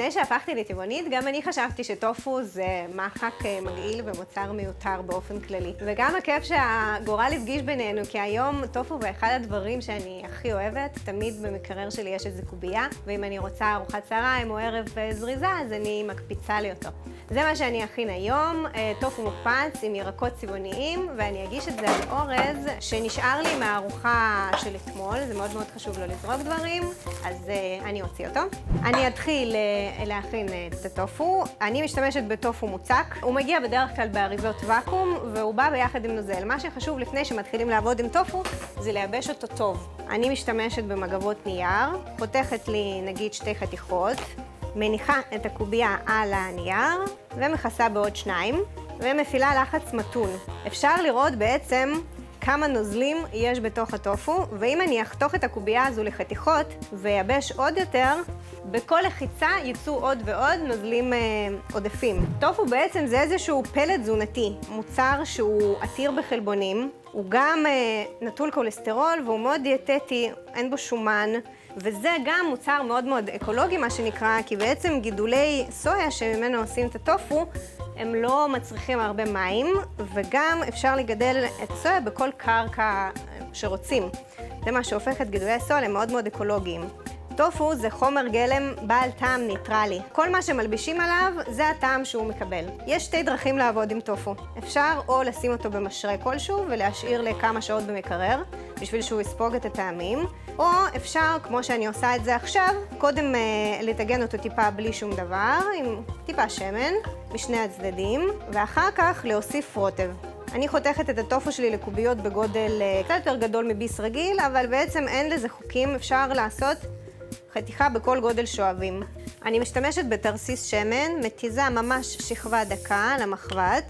לפני שהפכתי לטבעונית, גם אני חשבתי שטופו זה מחק מגעיל ומוצר מיותר באופן כללי. וגם הכיף שהגורל הפגיש בינינו, כי היום טופו הוא אחד הדברים שאני הכי אוהבת. תמיד במקרר שלי יש איזה קובייה, ואם אני רוצה ארוחת צהריים או ערב זריזה, אז אני מקפיצה לי אותו. זה מה שאני אכין היום, טופו מוקפץ עם ירקות צבעוניים, ואני אגיש את זה על אורז שנשאר לי מהארוחה של אתמול. זה מאוד מאוד חשוב לא לזרוק דברים, אז אני אוציא אותו. אני אתחיל להכין את הטופו. אני משתמשת בטופו מוצק. הוא מגיע בדרך כלל באריזות ואקום, והוא בא ביחד עם נוזל. מה שחשוב לפני שמתחילים לעבוד עם טופו, זה לייבש אותו טוב. אני משתמשת במגבות נייר, פותחת לי נגיד 2 חתיכות, מניחה את הקובייה על הנייר, ומכסה בעוד 2, ומפעילה לחץ מתון. אפשר לראות בעצם כמה נוזלים יש בתוך הטופו, ואם אני אחתוך את הקובייה הזו לחתיכות ויבש עוד יותר, בכל לחיצה יצאו עוד ועוד נוזלים עודפים. טופו בעצם זה איזשהו פלט תזונתי, מוצר שהוא עתיר בחלבונים, הוא גם נטול כולסטרול והוא מאוד דיאטטי, אין בו שומן, וזה גם מוצר מאוד מאוד אקולוגי מה שנקרא, כי בעצם גידולי סויה שממנו עושים את הטופו, הם לא מצריכים הרבה מים, וגם אפשר לגדל את הסויה בכל קרקע שרוצים. זה מה שהופך את גידולי הסויה למאוד מאוד אקולוגיים. טופו זה חומר גלם בעל טעם ניטרלי. כל מה שמלבישים עליו זה הטעם שהוא מקבל. יש 2 דרכים לעבוד עם טופו. אפשר או לשים אותו במשרה כלשהו ולהשאיר לכמה שעות במקרר, בשביל שהוא יספוג את הטעמים, או אפשר, כמו שאני עושה את זה עכשיו, קודם לטגן אותו טיפה בלי שום דבר, עם טיפה שמן, משני הצדדים, ואחר כך להוסיף רוטב. אני חותכת את הטופו שלי לקוביות בגודל קצת יותר גדול מביס רגיל, אבל בעצם אין לזה חוקים, אפשר לעשות חתיכה בכל גודל שאוהבים. אני משתמשת בתרסיס שמן, מתיזה ממש שכבה דקה על המחבת,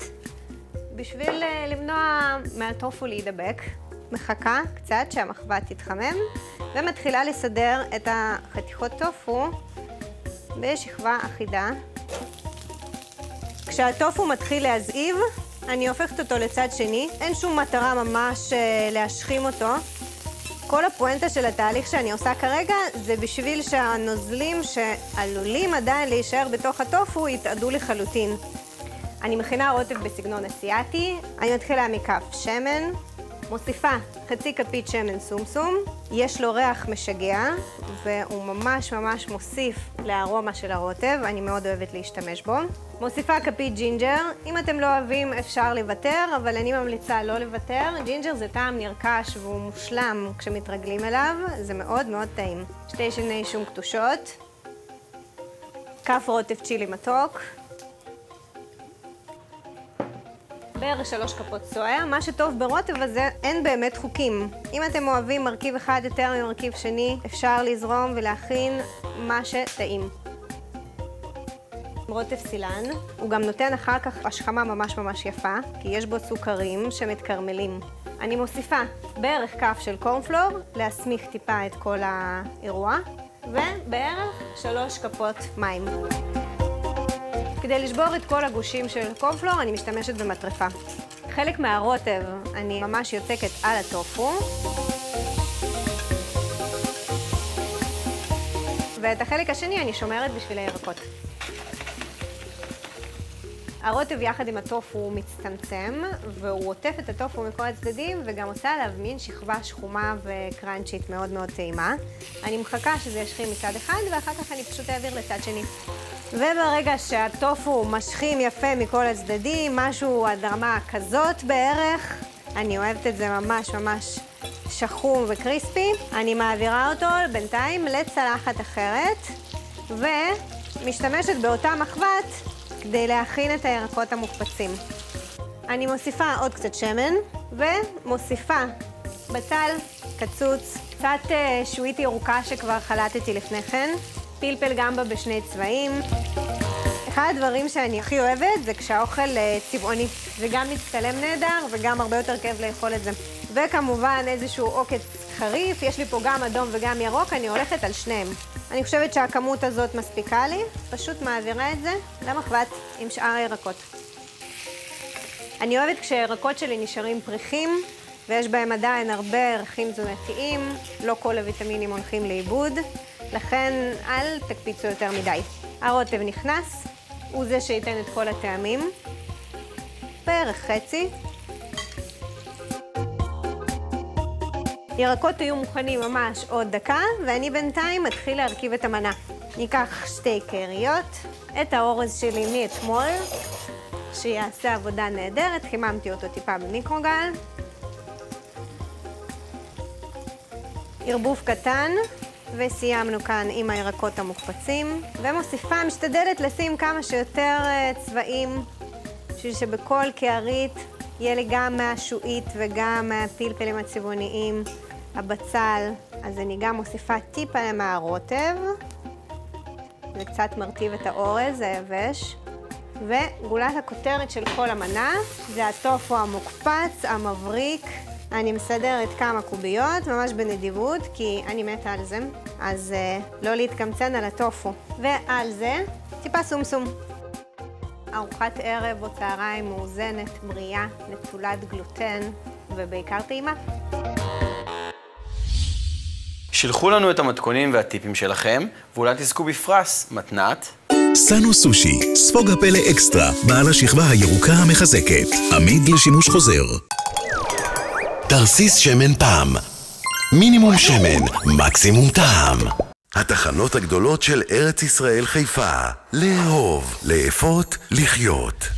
בשביל למנוע מהטופו להידבק. מחכה קצת שהמחבת תתחמם, ומתחילה לסדר את החתיכות טופו בשכבה אחידה. כשהטופו מתחיל להזעיב, אני הופכת אותו לצד שני. אין שום מטרה ממש להשכים אותו. כל הפואנטה של התהליך שאני עושה כרגע זה בשביל שהנוזלים שעלולים עדיין להישאר בתוך הטופו יתאדו לחלוטין. אני מכינה רוטב בסגנון אסיאתי, אני מתחילה מכף שמן, מוסיפה חצי כפית שמן סומסום, יש לו ריח משגע והוא ממש ממש מוסיף לארומה של הרוטב, אני מאוד אוהבת להשתמש בו. מוסיפה כפית ג'ינג'ר, אם אתם לא אוהבים אפשר לוותר, אבל אני ממליצה לא לוותר. ג'ינג'ר זה טעם נרכש והוא מושלם כשמתרגלים אליו, זה מאוד מאוד טעים. 2 שני שום קטושות, כף רוטב צ'ילי מתוק, בערך 3 כפות סויה. מה שטוב ברוטב הזה, אין באמת חוקים. אם אתם אוהבים מרכיב אחד יותר ממרכיב שני, אפשר לזרום ולהכין מה שטעים. רוטב סילן, הוא גם נותן אחר כך השכמה ממש ממש יפה, כי יש בו סוכרים שמתקרמלים. אני מוסיפה בערך כף של קורנפלור, להסמיך טיפה את כל האירוע, ובערך 3 כפות מים. כדי לשבור את כל הגושים של קורנפלור, אני משתמשת במטרפה. חלק מהרוטב אני ממש יוצקת על הטופו. ואת החלק השני אני שומרת בשביל הירקות. הרוטב יחד עם הטופו הוא מצטמצם, והוא עוטף את הטופו מכל הצדדים, וגם עושה עליו מין שכבה שחומה וקראנצ'ית מאוד מאוד טעימה. אני מחכה שזה ישכים מצד אחד, ואחר כך אני פשוט אעביר לצד שני. וברגע שהטופו משכים יפה מכל הצדדים, משהו עד רמה כזאת בערך, אני אוהבת את זה ממש ממש שחום וקריספי, אני מעבירה אותו בינתיים לצלחת אחרת, ומשתמשת באותה מחבת כדי להכין את הירקות המוקפצים. אני מוסיפה עוד קצת שמן, ומוסיפה בצל קצוץ, קצת שועית ירוקה שכבר חלטתי לפני כן, פלפל גמבה בשני צבעים. אחד הדברים שאני הכי אוהבת זה כשהאוכל צבעוני. זה גם מצטלם נהדר וגם הרבה יותר כיף לאכול את זה. וכמובן איזשהו עוקץ חריף, יש לי פה גם אדום וגם ירוק, אני הולכת על שניהם. אני חושבת שהכמות הזאת מספיקה לי, פשוט מעבירה את זה למחבת עם שאר הירקות. אני אוהבת כשהירקות שלי נשארים פריחים, ויש בהם עדיין הרבה ערכים תזונתיים, לא כל הוויטמינים הולכים לאיבוד. לכן אל תקפיצו יותר מדי. הרוטב נכנס, הוא זה שייתן את כל הטעמים. בערך חצי. ירקות יהיו מוכנים ממש עוד דקה, ואני בינתיים מתחיל להרכיב את המנה. ניקח 2 קעריות, את האורז שלי מאתמול, שיעשה עבודה נהדרת, חיממתי אותו טיפה במיקרוגל. ערבוב קטן, וסיימנו כאן עם הירקות המוקפצים. ומוסיפה, משתדלת לשים כמה שיותר צבעים, בשביל שבכל קערית יהיה לי גם מהשועית וגם מהפלפלים הצבעוניים, הבצל. אז אני גם מוסיפה טיפה מהרוטב. זה קצת מרטיב את האורז, זה יבש. וגולת הכותרת של כל המנה זה הטופו המוקפץ, המבריק. אני מסדרת כמה קוביות, ממש בנדיבות, כי אני מתה על זה. אז לא להתקמצן על הטופו. ועל זה טיפה סומסום. ארוחת ערב או צהריים מאוזנת, בריאה, נטולת גלוטן ובעיקר טעימה. שלחו לנו את המתכונים והטיפים שלכם, ואולי תזכו בפרס, מתנת. סאנו סושי, ספוג הפלא אקסטרה, בעל השכבה הירוקה המחזקת, עמיד לשימוש חוזר. תרסיס שמן פעם, מינימום שמן, מקסימום טעם. התחנות הגדולות של ארץ ישראל חיפה, לאהוב, לאפות, לחיות.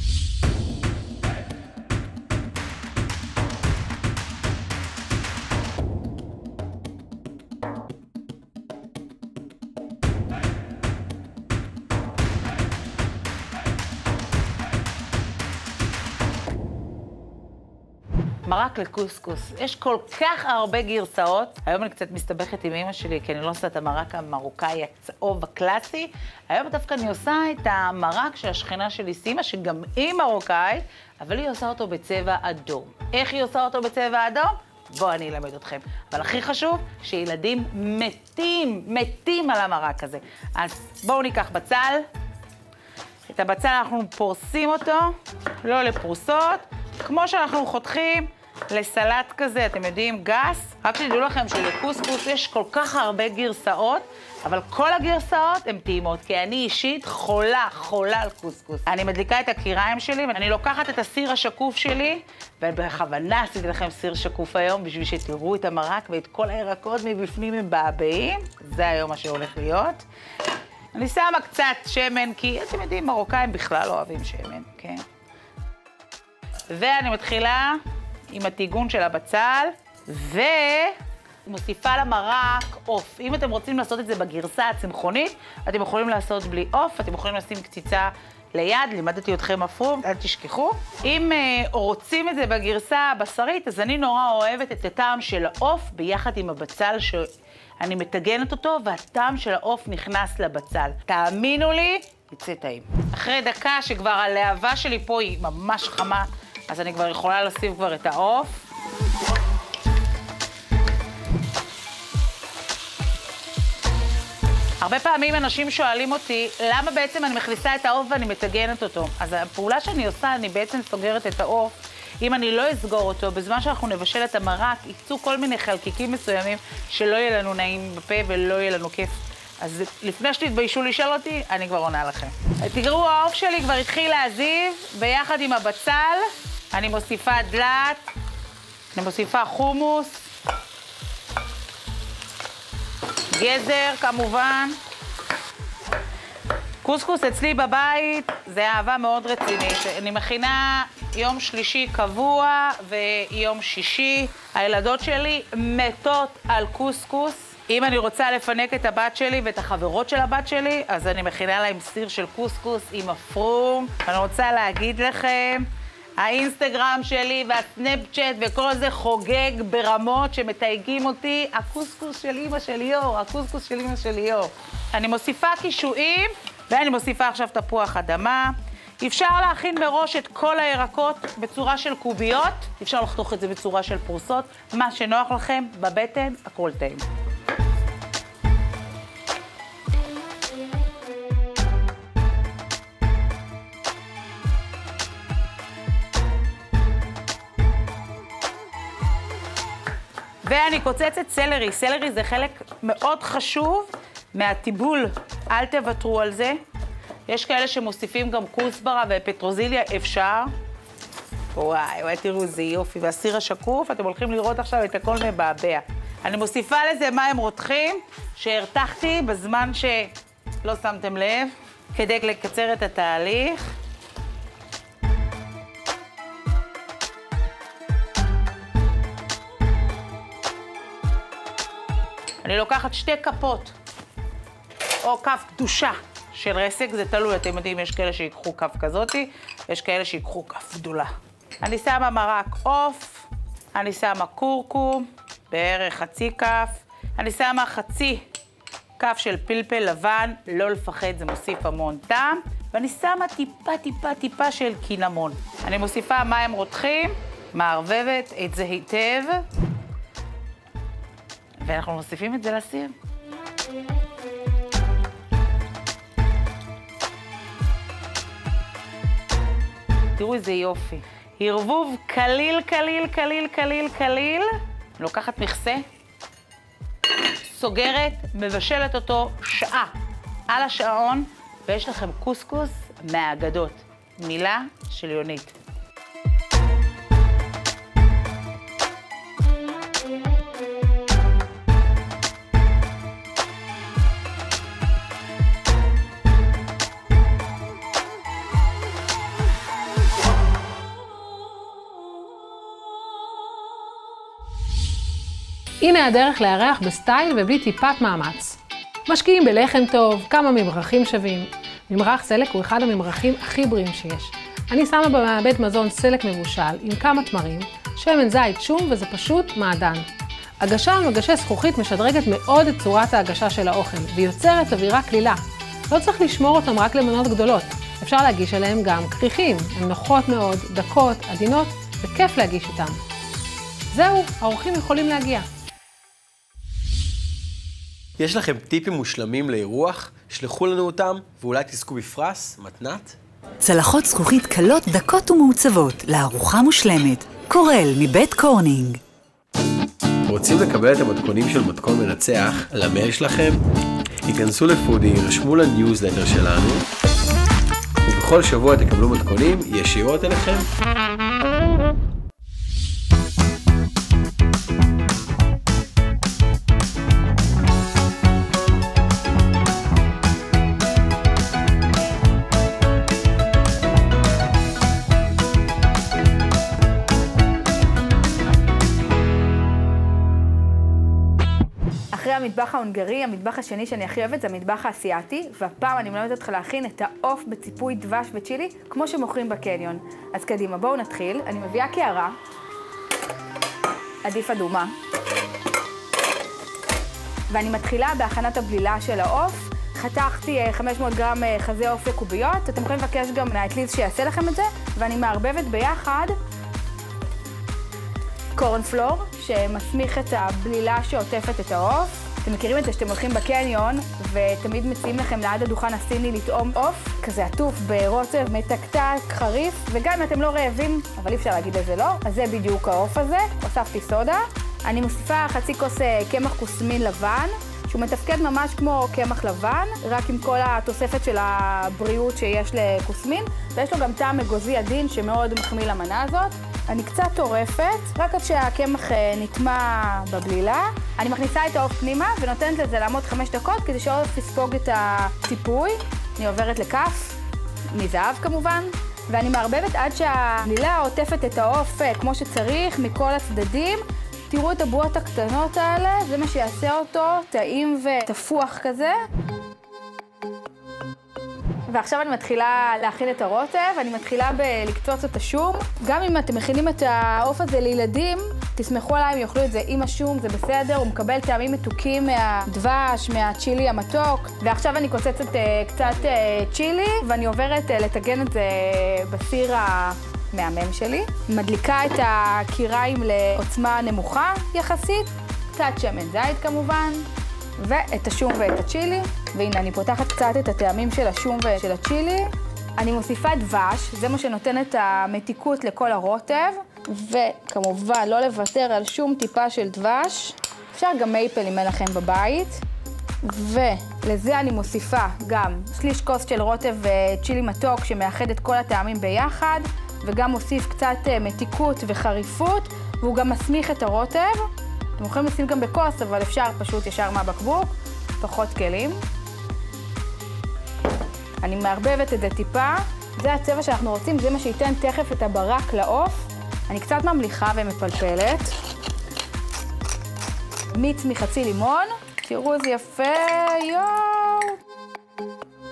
מרק לקוסקוס. יש כל כך הרבה גרסאות. היום אני קצת מסתבכת עם אמא שלי, כי אני לא עושה את המרק המרוקאי הצהוב הקלאסי. היום דווקא אני עושה את המרק של השכנה שלי סימה, שגם היא מרוקאית, אבל היא עושה אותו בצבע אדום. איך היא עושה אותו בצבע אדום? בואו אני אלמד אתכם. אבל הכי חשוב, שילדים מתים על המרק הזה. אז בואו ניקח בצל. את הבצל אנחנו פורסים אותו, לא לפרוסות. כמו שאנחנו חותכים לסלט כזה, אתם יודעים, גס. רק שתדעו לכם שלקוסקוס יש כל כך הרבה גרסאות, אבל כל הגרסאות הן טעימות, כי אני אישית חולה על קוסקוס. אני מדליקה את הקיריים שלי, ואני לוקחת את הסיר השקוף שלי, ובכוונה עשיתי לכם סיר שקוף היום, בשביל שתראו את המרק ואת כל הירקות מבפנים הם בעבעים. זה היום מה שהולך להיות. אני שמה קצת שמן, כי אתם יודעים, מרוקאים בכלל לא אוהבים שמן, כן? ואני מתחילה עם הטיגון של הבצל, ומוסיפה למרק עוף. אם אתם רוצים לעשות את זה בגרסה הצמחונית, אתם יכולים לעשות בלי עוף, אתם יכולים לשים קציצה ליד, לימדתי אתכם אפרום, אל תשכחו. אם רוצים את זה בגרסה הבשרית, אז אני נורא אוהבת את הטעם של העוף ביחד עם הבצל שאני מטגנת אותו, והטעם של העוף נכנס לבצל. תאמינו לי, יצא טעים. אחרי דקה שכבר הלהבה שלי פה היא ממש חמה, אז אני כבר יכולה לשים כבר את העוף. הרבה פעמים אנשים שואלים אותי, למה בעצם אני מכניסה את העוף ואני מטגנת אותו? אז הפעולה שאני עושה, אני בעצם סוגרת את העוף. אם אני לא אסגור אותו, בזמן שאנחנו נבשל את המרק, יקצו כל מיני חלקיקים מסוימים שלא יהיה לנו נעים בפה ולא יהיה לנו כיף. אז לפני שתתביישו לשאול אותי, אני כבר עונה לכם. תראו, העוף שלי כבר התחיל להזיב, ביחד עם הבצל. אני מוסיפה דלת, אני מוסיפה חומוס, גזר כמובן. קוסקוס אצלי בבית זה אהבה מאוד רצינית. אני מכינה יום שלישי קבוע ויום שישי. הילדות שלי מתות על קוסקוס. אם אני רוצה לפנק את הבת שלי ואת החברות של הבת שלי, אז אני מכינה להם סיר של קוסקוס עם אפרום. אני רוצה להגיד לכם, האינסטגרם שלי והסנאפצ'אט וכל זה חוגג ברמות שמתייגים אותי. הקוסקוס של אמא של ליאור, הקוסקוס של אמא של ליאור. אני מוסיפה קישואים, ואני מוסיפה עכשיו תפוח אדמה. אפשר להכין מראש את כל הירקות בצורה של קוביות, אפשר לחתוך את זה בצורה של פרוסות, מה שנוח לכם, בבטן, הכל טעים. ואני קוצצת סלרי. סלרי זה חלק מאוד חשוב מהטיבול, אל תוותרו על זה. יש כאלה שמוסיפים גם כוסברה ופטרוזיליה, אפשר. וואי, תראו איזה יופי. והסיר השקוף, אתם הולכים לראות עכשיו את הכל מבעבע. אני מוסיפה לזה מים רותחים, שהרתחתי בזמן שלא שמתם לב, כדי לקצר את התהליך. אני לוקחת 2 כפות, או כף קדושה של רסק, זה תלוי, אתם יודעים, יש כאלה שיקחו כף כזאתי, יש כאלה שיקחו כף גדולה. אני שמה מרק עוף, אני שמה קורקום, בערך חצי כף, אני שמה חצי כף של פלפל לבן, לא לפחד, זה מוסיף המון טעם, ואני שמה טיפה של קינמון. אני מוסיפה מים רותחים, מערבבת את זה היטב, ואנחנו מוסיפים את זה לסיר. תראו איזה יופי. ערבוב קליל, לוקחת מכסה, סוגרת, מבשלת אותו שעה על השעון, ויש לכם קוסקוס מהאגדות. מילה של יונית. הנה הדרך לארח בסטייל ובלי טיפת מאמץ. משקיעים בלחם טוב, כמה ממרחים שווים. ממרח סלק הוא אחד הממרחים הכי בריאים שיש. אני שמה במעבד מזון סלק מבושל עם כמה תמרים, שמן זית, שום, וזה פשוט מעדן. הגשה על מגשי זכוכית משדרגת מאוד את צורת ההגשה של האוכל, ויוצרת אווירה קלילה. לא צריך לשמור אותם רק למנות גדולות. אפשר להגיש עליהם גם כריכים. הן נוחות מאוד, דקות, עדינות, וכיף להגיש איתם. זהו, האורחים יכולים להגיע. יש לכם טיפים מושלמים לאירוח? שלחו לנו אותם, ואולי תזכו בפרס, מתנת? צלחות זכוכית קלות, דקות ומעוצבות, לארוחה מושלמת. קורל מבית קורנינג. רוצים לקבל את המתכונים של מתכון מנצח למייל שלכם? היכנסו לפודי, רשמו לניוזלטר שלנו, ובכל שבוע תקבלו מתכונים ישירות אליכם. אחרי המטבח ההונגרי, המטבח השני שאני הכי אוהבת זה המטבח האסייתי, והפעם אני מלמדת אותך להכין את העוף בציפוי דבש וצ'ילי, כמו שמוכרים בקניון. אז קדימה, בואו נתחיל. אני מביאה קערה, עדיף אדומה, ואני מתחילה בהכנת הבלילה של העוף. חתכתי 500 גרם חזה עוף לקוביות, אתם יכולים לבקש גם מהאטליז שיעשה לכם את זה, ואני מערבבת ביחד קורנפלור, שמסמיך את הבלילה שעוטפת את העוף. אתם מכירים את זה שאתם הולכים בקניון, ותמיד מציעים לכם ליד הדוכן הסיני לטעום עוף, כזה עטוף ברוטב, מתקתק, חריף, וגם אם אתם לא רעבים, אבל אי אפשר להגיד לזה לא, אז זה בדיוק העוף הזה. הוספתי סודה. אני מוסיפה חצי כוס קמח כוסמין לבן, שהוא מתפקד ממש כמו קמח לבן, רק עם כל התוספת של הבריאות שיש לכוסמין, ויש לו גם טעם אגוזי עדין שמאוד מחמיא למנה הזאת. אני קצת טורפת, רק עד שהקמח נטמע בבלילה. אני מכניסה את העוף פנימה ונותנת לזה לעמוד 5 דקות כדי שהעוף יספוג את הציפוי. אני עוברת לכף, מזהב כמובן, ואני מערבבת עד שהבלילה עוטפת את העוף כמו שצריך מכל הצדדים. תראו את הבועות הקטנות האלה, זה מה שיעשה אותו טעים ותפוח כזה. ועכשיו אני מתחילה להכין את הרוטב, אני מתחילה בלקצוץ את השום. גם אם אתם מכינים את העוף הזה לילדים, תסמכו עליי, הם יאכלו את זה עם השום, זה בסדר, הוא מקבל טעמים מתוקים מהדבש, מהצ'ילי המתוק. ועכשיו אני קוצצת קצת צ'ילי, ואני עוברת לטגן את זה בסיר המהמם שלי. מדליקה את הקיריים לעוצמה נמוכה יחסית, קצת שמן זית כמובן, ואת השום ואת הצ'ילי. והנה אני פותחת קצת את הטעמים של השום ושל הצ'ילי. אני מוסיפה דבש, זה מה שנותן את המתיקות לכל הרוטב, וכמובן לא לוותר על שום טיפה של דבש. אפשר גם מייפל אם אין לכם בבית. לזה אני מוסיפה גם שליש כוס של רוטב וצ'ילי מתוק שמאחד את כל הטעמים ביחד, וגם מוסיף קצת מתיקות וחריפות, והוא גם מסמיך את הרוטב. אתם יכולים לשים גם בכוס, אבל אפשר פשוט ישר מהבקבוק, פחות כלים. אני מערבבת את זה טיפה. זה הצבע שאנחנו רוצים, זה מה שייתן תכף את הברק לעוף. אני קצת ממליחה ומפלפלת. מיץ מחצי לימון. תראו איזה יפה, יואו!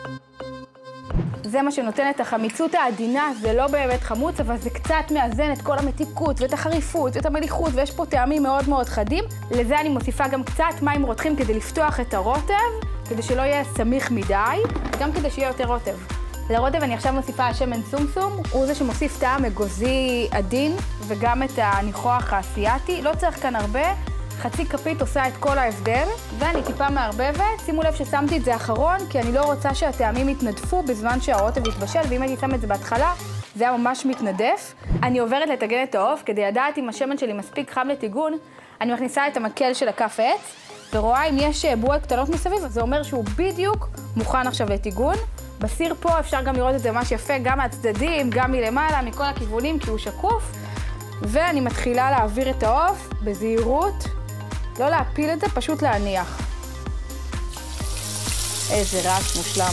זה מה שנותן את החמיצות העדינה, זה לא באמת חמוץ, אבל זה קצת מאזן את כל המתיקות ואת החריפות ואת המליחות, ויש פה טעמים מאוד מאוד חדים. לזה אני מוסיפה גם קצת מים רותחים כדי לפתוח את הרוטב, כדי שלא יהיה סמיך מדי, וגם כדי שיהיה יותר רוטב. לרוטב אני עכשיו מוסיפה שמן סומסום, הוא זה שמוסיף טעם אגוזי עדין, וגם את הניחוח האסייתי. לא צריך כאן הרבה, חצי כפית עושה את כל ההבדל, ואני טיפה מערבבת. שימו לב ששמתי את זה אחרון, כי אני לא רוצה שהטעמים יתנדפו בזמן שהרוטב יתבשל, ואם הייתי שם את זה בהתחלה, זה היה ממש מתנדף. אני עוברת לטגן את העוף, כדי לדעת אם השמן שלי מספיק חם לטיגון, אני מכניסה את המקל של הכף עץ, ורואה אם יש בועות קטנות מסביב, זה אומר שהוא בדיוק מוכן עכשיו לטיגון. בסיר פה אפשר גם לראות את זה ממש יפה, גם מהצדדים, גם מלמעלה, מכל הכיוונים, כי הוא שקוף. ואני מתחילה להעביר את העוף בזהירות, לא להפיל את זה, פשוט להניח. איזה רעש מושלם.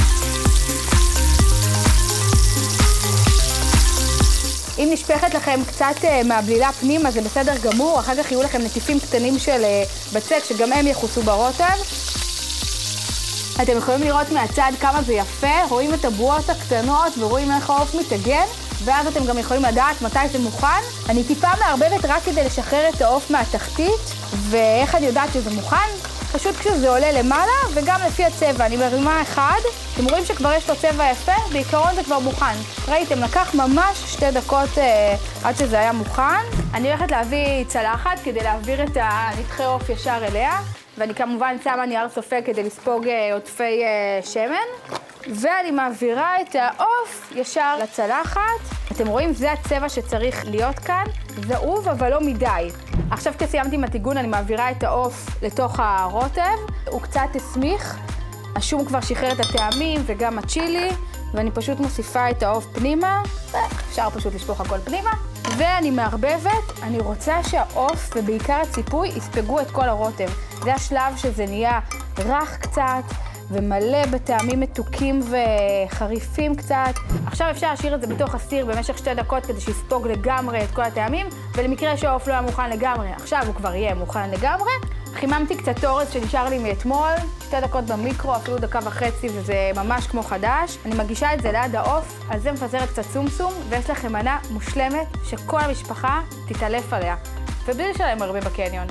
אם נשפכת לכם קצת מהבלילה פנימה, זה בסדר גמור, אחר כך יהיו לכם נטיפים קטנים של בצק, שגם הם יחוסו ברוטב. אתם יכולים לראות מהצד כמה זה יפה, רואים את הבועות הקטנות ורואים איך העוף מתאגן, ואז אתם גם יכולים לדעת מתי זה מוכן. אני טיפה מערבבת רק כדי לשחרר את העוף מהתחתית, ואיך אני יודעת שזה מוכן? פשוט כשזה עולה למעלה, וגם לפי הצבע. אני מרימה אחד, אתם רואים שכבר יש לו צבע יפה, בעיקרון זה כבר מוכן. ראיתם, לקח ממש 2 דקות עד שזה היה מוכן. אני הולכת להביא צלחת כדי להעביר את הנתחי עוף ישר אליה, ואני כמובן שמה נייר סופג כדי לספוג עודפי שמן, ואני מעבירה את העוף ישר לצלחת. אתם רואים, זה הצבע שצריך להיות כאן, זהוב אבל לא מדי. עכשיו כשסיימתי עם הטיגון אני מעבירה את העוף לתוך הרוטב, הוא קצת הסמיך, השום כבר שחרר את הטעמים וגם הצ'ילי, ואני פשוט מוסיפה את העוף פנימה, אפשר פשוט לשפוך הכל פנימה, ואני מערבבת. אני רוצה שהעוף ובעיקר הציפוי יספגו את כל הרוטב. זה השלב שזה נהיה רך קצת ומלא בטעמים מתוקים וחריפים קצת. עכשיו אפשר להשאיר את זה בתוך הסיר במשך 2 דקות כדי שיספוג לגמרי את כל הטעמים, ולמקרה שהעוף לא היה מוכן לגמרי, עכשיו הוא כבר יהיה מוכן לגמרי. חיממתי קצת אורז שנשאר לי מאתמול, 2 דקות במיקרו, אפילו 1.5 דקות, וזה ממש כמו חדש. אני מגישה את זה ליד העוף, על זה מפזרת קצת סומסום, ויש לכם מנה מושלמת שכל המשפחה תתעלף עליה. ובלי לשלם הרבה בקניון.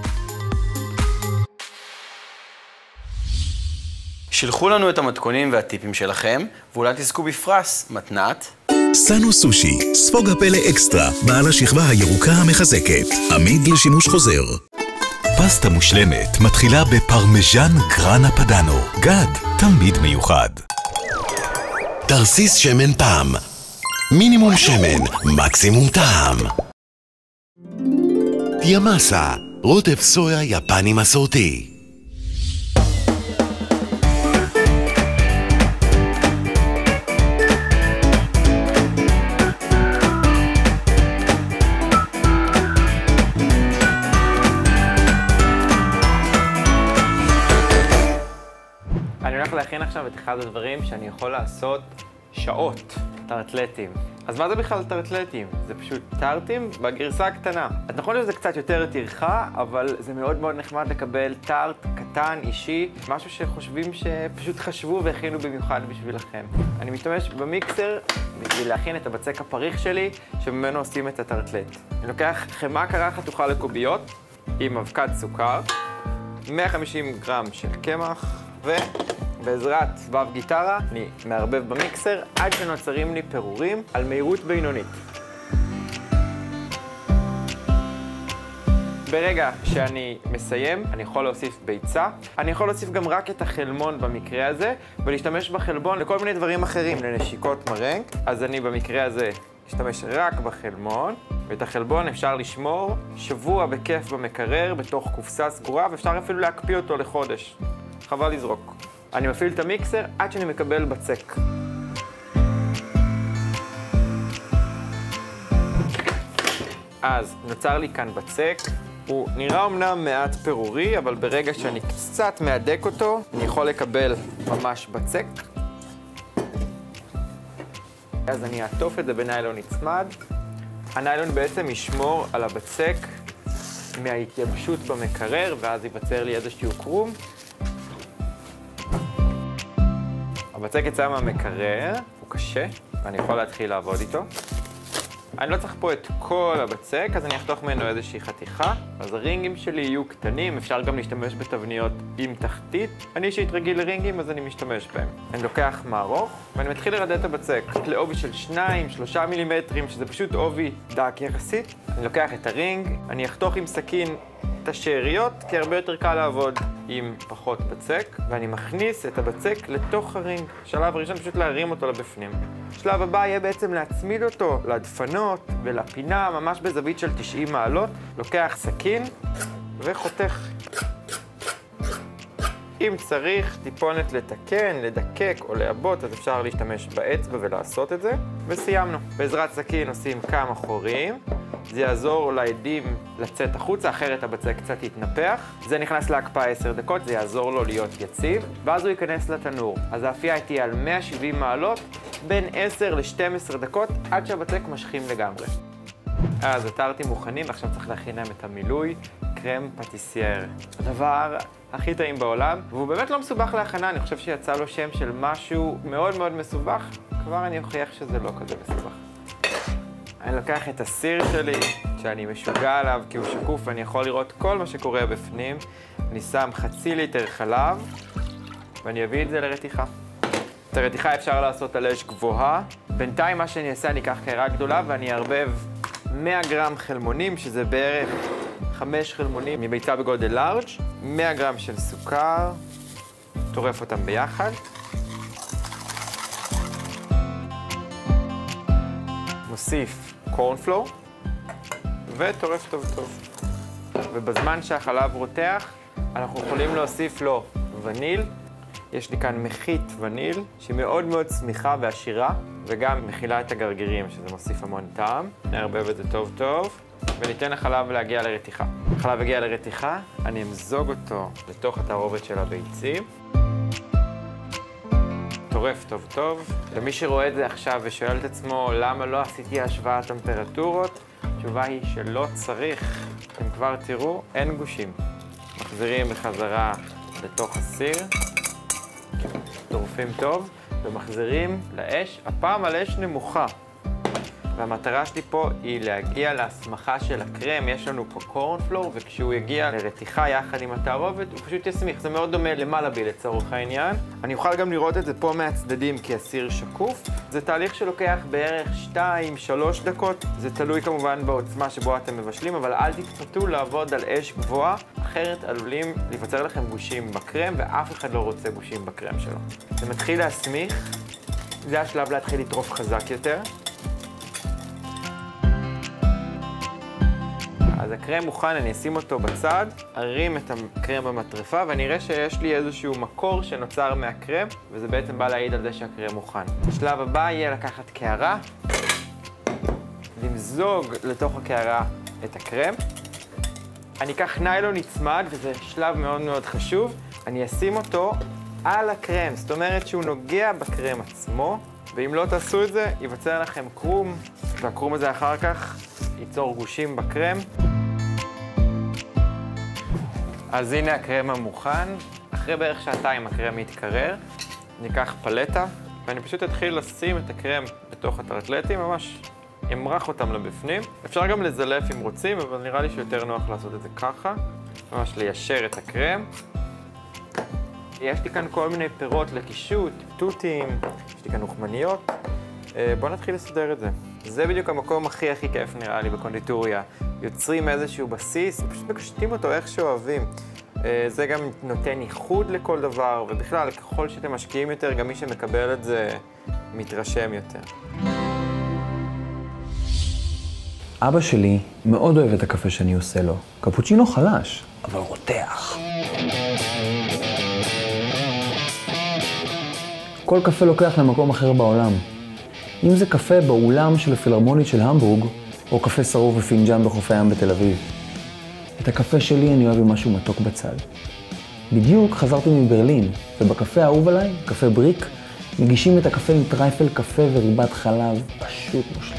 שלחו לנו את המתכונים והטיפים שלכם, ואולי תזכו בפרס, מתנת. סנו סושי, ספוג הפלא אקסטרה, בעל השכבה הירוקה המחזקת, עמיד לשימוש חוזר. פסטה מושלמת מתחילה בפרמיז'ן גרנה פדאנו, גד, תמיד מיוחד. תרסיס שמן פעם, מינימום שמן, מקסימום טעם. ימאסה, רוטב סויה יפני מסורתי. אני הולך להכין עכשיו את אחד הדברים שאני יכול לעשות שעות, טרטלטים. אז מה זה בכלל טרטלטים? זה פשוט טרטים בגרסה הקטנה. אז נכון שזה קצת יותר טרחה, אבל זה מאוד מאוד נחמד לקבל טרט קטן, אישי, משהו שחושבים שפשוט חשבו והכינו במיוחד בשבילכם. אני משתמש במיקסר בשביל להכין את הבצק הפריך שלי, שממנו עושים את הטרטלט. אני לוקח חמאה קרה חתוכה לקוביות עם אבקת סוכר, 150 גרם של קמח, ובעזרת סבב גיטרה אני מערבב במיקסר עד שנוצרים לי פירורים על מהירות בינונית. ברגע שאני מסיים, אני יכול להוסיף ביצה. אני יכול להוסיף גם רק את החלמון במקרה הזה, ולהשתמש בחלבון לכל מיני דברים אחרים, לנשיקות מרנק. אז אני במקרה הזה אשתמש רק בחלמון, ואת החלבון אפשר לשמור שבוע בכיף במקרר בתוך קופסה סגורה, ואפשר אפילו להקפיא אותו לחודש. חבל לזרוק. אני מפעיל את המיקסר עד שאני מקבל בצק. אז נוצר לי כאן בצק. הוא נראה אמנם מעט פירורי, אבל ברגע שאני קצת מהדק אותו, אני יכול לקבל ממש בצק. אז אני אעטוף את זה בניילון נצמד. הניילון בעצם ישמור על הבצק מההתייבשות במקרר, ואז ייווצר לי איזשהו קרום. הבצק יצא מהמקרר, הוא קשה, ואני יכול להתחיל לעבוד איתו. אני לא צריך פה את כל הבצק, אז אני אחתוך ממנו איזושהי חתיכה. אז הרינגים שלי יהיו קטנים, אפשר גם להשתמש בתבניות עם תחתית. אני אישית רגיל לרינגים, אז אני משתמש בהם. אני לוקח מערוך, ואני מתחיל לרדד את הבצק לעובי של 2-3 מילימטרים, שזה פשוט עובי דק יחסית. אני לוקח את הרינג, אני אחתוך עם סכין את השאריות, כי הרבה יותר קל לעבוד עם פחות בצק, ואני מכניס את הבצק לתוך הרינג. שלב ראשון פשוט להרים אותו לבפנים. שלב הבא יהיה בעצם להצמיד אותו לדפנות ולפינה, ממש בזווית של 90 מעלות. לוקח סכין וחותך. אם צריך טיפונת לתקן, לדקק או לעבות, אז אפשר להשתמש באצבע ולעשות את זה. וסיימנו. בעזרת סכין עושים כמה חורים. זה יעזור לעדים לצאת החוצה, אחרת הבצק קצת יתנפח. זה נכנס להקפאה 10 דקות, זה יעזור לו להיות יציב, ואז הוא ייכנס לתנור. אז האפייה תהיה על 170 מעלות, בין 10 ל-12 דקות, עד שהבצק משכים לגמרי. אז הטרטים מוכנים, ועכשיו צריך להכין להם את המילוי, קרם פטיסייר. הדבר הכי טעים בעולם, והוא באמת לא מסובך להכנה, אני חושב שיצא לו שם של משהו מאוד מאוד מסובך, כבר אני אוכיח שזה לא כזה מסובך. אני לוקח את הסיר שלי, שאני משוגע עליו כי הוא שקוף ואני יכול לראות כל מה שקורה בפנים. אני שם חצי ליטר חלב, ואני אביא את זה לרתיחה. את הרתיחה אפשר לעשות על אש גבוהה. בינתיים מה שאני אעשה, אני אקח קערה גדולה ואני אערבב 100 גרם חלמונים, שזה בערך 5 חלמונים מביצה בגודל לארג', 100 גרם של סוכר, טורף אותם ביחד. מוסיף קורנפלור וטורף טוב טוב. ובזמן שהחלב רותח, אנחנו יכולים להוסיף לו וניל. יש לי כאן מחית וניל, שהיא מאוד מאוד צמיחה ועשירה, וגם מכילה את הגרגירים, שזה מוסיף המון טעם. נערבב את זה טוב טוב, וניתן לחלב להגיע לרתיחה. החלב הגיע לרתיחה, אני אמזוג אותו לתוך התערובת של הביצים. טורף טוב טוב. למי שרואה את זה עכשיו ושואל את עצמו למה לא עשיתי השוואת טמפרטורות, התשובה היא שלא צריך. אתם כבר תראו, אין גושים. מחזירים בחזרה לתוך הסיר, טורפים טוב ומחזירים לאש, הפעם על אש נמוכה. והמטרה שלי פה היא להגיע להסמכה של הקרם. יש לנו פה קורנפלור, וכשהוא יגיע לרתיחה יחד עם התערובת, הוא פשוט יסמיך. זה מאוד דומה למלאבי לצורך העניין. אני אוכל גם לראות את זה פה מהצדדים כי הסיר שקוף. זה תהליך שלוקח בערך 2-3 דקות. זה תלוי כמובן בעוצמה שבו אתם מבשלים, אבל אל תתפתו לעבוד על אש גבוהה, אחרת עלולים להיווצר לכם גושים בקרם, ואף אחד לא רוצה גושים בקרם שלו. זה מתחיל להסמיך, זה השלב להתחיל לטרוף חזק יותר. אז הקרם מוכן, אני אשים אותו בצד, ארים את הקרם במטרפה ואני אראה שיש לי איזשהו מקור שנוצר מהקרם, וזה בעצם בא להעיד על זה שהקרם מוכן. השלב הבא יהיה לקחת קערה, למזוג לתוך הקערה את הקרם. אני אקח ניילון נצמד, וזה שלב מאוד מאוד חשוב. אני אשים אותו על הקרם, זאת אומרת שהוא נוגע בקרם עצמו, ואם לא תעשו את זה, ייווצר לכם קרום, והקרום הזה אחר כך ייצור גושים בקרם. אז הנה הקרם המוכן. אחרי בערך שעתיים הקרם יתקרר. אני אקח פלטה, ואני פשוט אתחיל לשים את הקרם בתוך הטרטלטים, ממש אמרח אותם לבפנים. אפשר גם לזלף אם רוצים, אבל נראה לי שיותר נוח לעשות את זה ככה. ממש ליישר את הקרם. יש לי כאן כל מיני פירות לקישוט, תותים, יש לי כאן אוכמניות. בואו נתחיל לסדר את זה. זה בדיוק המקום הכי כיף נראה לי בקונדיטוריה. יוצרים איזשהו בסיס, פשוט מקשטים אותו איך שאוהבים. זה גם נותן ייחוד לכל דבר, ובכלל, ככל שאתם משקיעים יותר, גם מי שמקבל את זה מתרשם יותר. אבא שלי מאוד אוהב את הקפה שאני עושה לו. קפוצ'ינו חלש, אבל רותח. כל קפה לוקח למקום אחר בעולם. אם זה קפה באולם של הפילהרמונית של המבורג, או קפה שרוף ופינג'אן בחוף הים בתל אביב. את הקפה שלי אני אוהב עם משהו מתוק בצד. בדיוק חזרתי מברלין, ובקפה האהוב עליי, קפה בריק, מגישים את הקפה עם טרייפל קפה וריבת חלב, פשוט מושלם.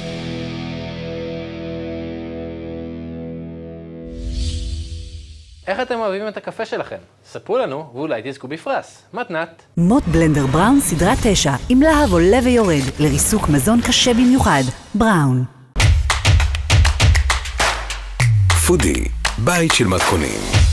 איך אתם אוהבים את הקפה שלכם? ספרו לנו ואולי תזכו בפרס. מתנת. מוט בלנדר בראון סדרה 9, עם להב עולה ויורד, לריסוק מזון קשה במיוחד. בראון. פודי, בית של מתכונים.